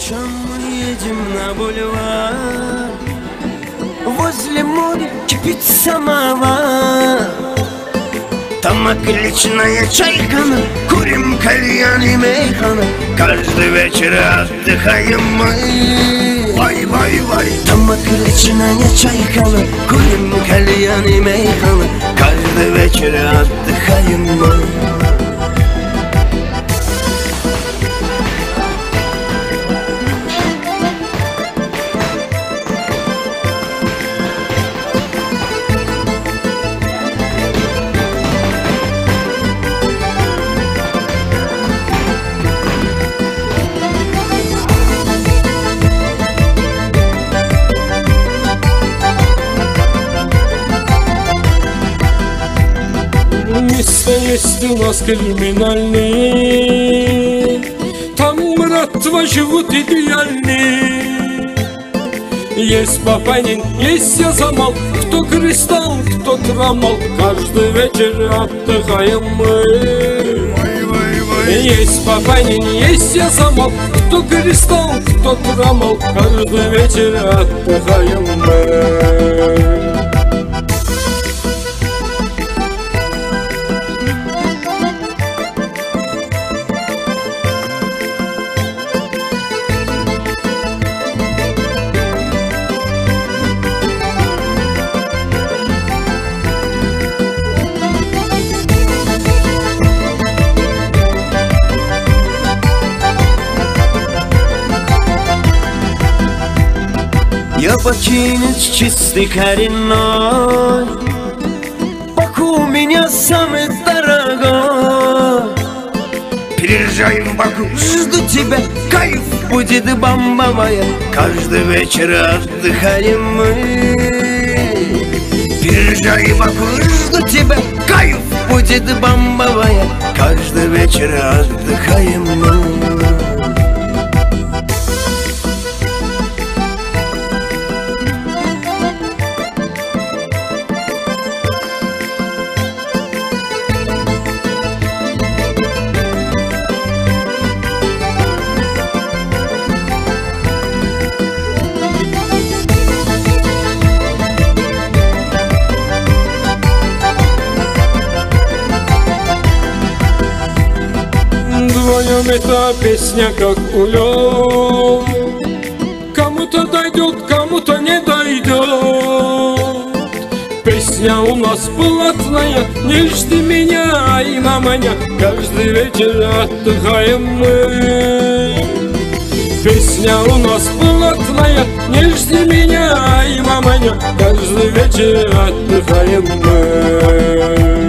вечером мы едем на бульвар. Возле моря кипит самовар. Там отличная чайкана, курим кальян и мейхана. Каждый вечер отдыхаем мы. Вай-вай-вай. Там отличная чайкана, курим кальян и мейхана. Каждый вечер отдыхаем мы. Место есть у нас криминальные, там, братва, живут идеальные. Есть Папанин, есть Язамал, кто кристалл, кто трамал. Каждый вечер отдыхаем мы. Есть Папанин, есть Язамал, кто кристалл, кто трамал. Каждый вечер отдыхаем мы. Я бакинец чистый коренной, Баку у меня самый дорогой. Приезжай в Баку, жду тебя, кайф будет бомбовая. Каждый вечер отдыхаем мы. Приезжай в Баку, жду тебя, кайф будет бомбовая. Каждый вечер отдыхаем мы. Вдвоем эта песня как улет, кому-то дойдет, кому-то не дойдет. Песня у нас блатная, не жди меня и на меня. Каждый вечер отдыхаем мы. Песня у нас блатная, не жди меня и на меня. Каждый вечер отдыхаем мы.